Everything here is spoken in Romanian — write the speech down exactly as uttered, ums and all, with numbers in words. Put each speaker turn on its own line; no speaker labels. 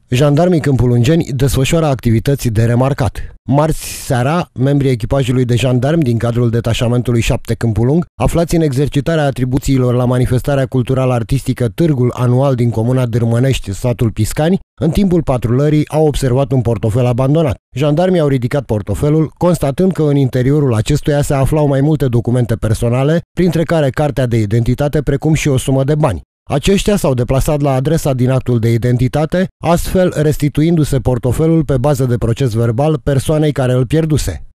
Jandarmii Câmpulungeni desfășoară activități de remarcat. Marți seara, membrii echipajului de jandarmi din cadrul detașamentului șapte Câmpulung, aflați în exercitarea atribuțiilor la manifestarea cultural-artistică Târgul Anual din comuna Dârmănești, satul Piscani, în timpul patrulării au observat un portofel abandonat. Jandarmii au ridicat portofelul, constatând că în interiorul acestuia se aflau mai multe documente personale, printre care cartea de identitate, precum și o sumă de bani. Aceștia s-au deplasat la adresa din actul de identitate, astfel restituindu-se portofelul pe bază de proces verbal persoanei care îl pierduse.